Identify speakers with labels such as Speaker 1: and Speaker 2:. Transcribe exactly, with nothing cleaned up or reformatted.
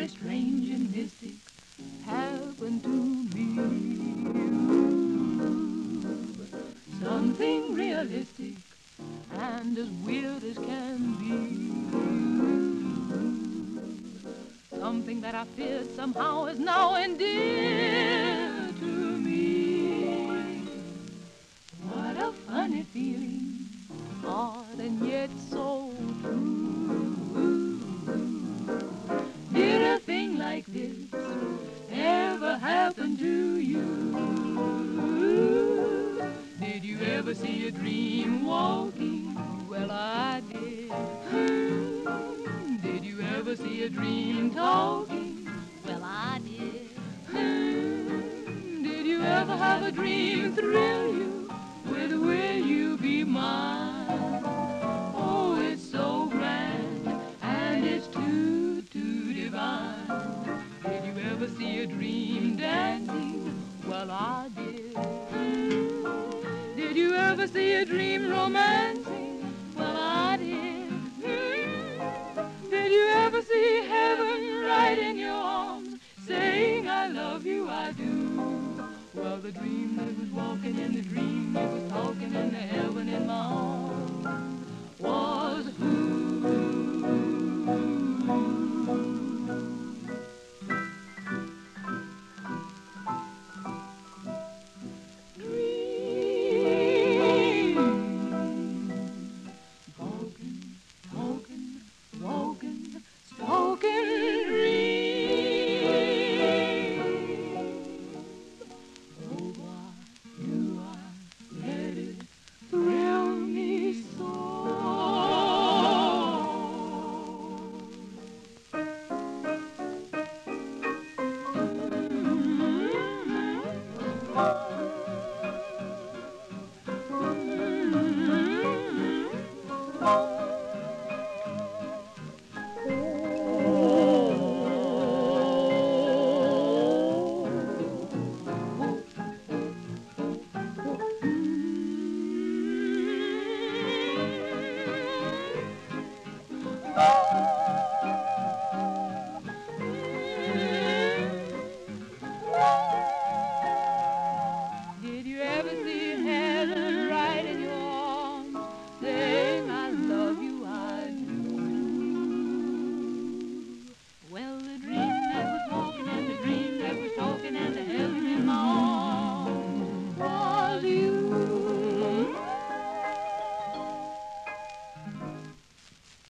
Speaker 1: very strange and mystic happened to me. Something realistic and as weird as can be. Something that I feared somehow is now endeared to me. What a funny feeling, odd and yet so true. Did a thing like this ever happen to you? Did you ever see a dream walking? Well, I did. Hmm. Did you ever see a dream talking? Well, I did. Hmm. Did you ever have a dream thrill you with will you be mine? Oh, it's so grand and it's too, too divine. Did you ever see a dream dancing? Well, I did. Did you ever see a dream romancing? Well, I did. Did you ever see heaven right in your arms, saying I love you, I do? Well, the dream that was walking in the dream that was talking in the heaven in my arms was who? Oh,